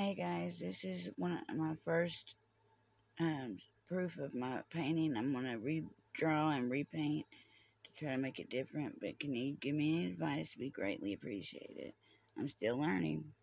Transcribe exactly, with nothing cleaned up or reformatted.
Hey guys, this is one of my first um, proof of my painting. I'm gonna redraw and repaint to try to make it different. But can you give me any advice? It'd be greatly appreciated. I'm still learning.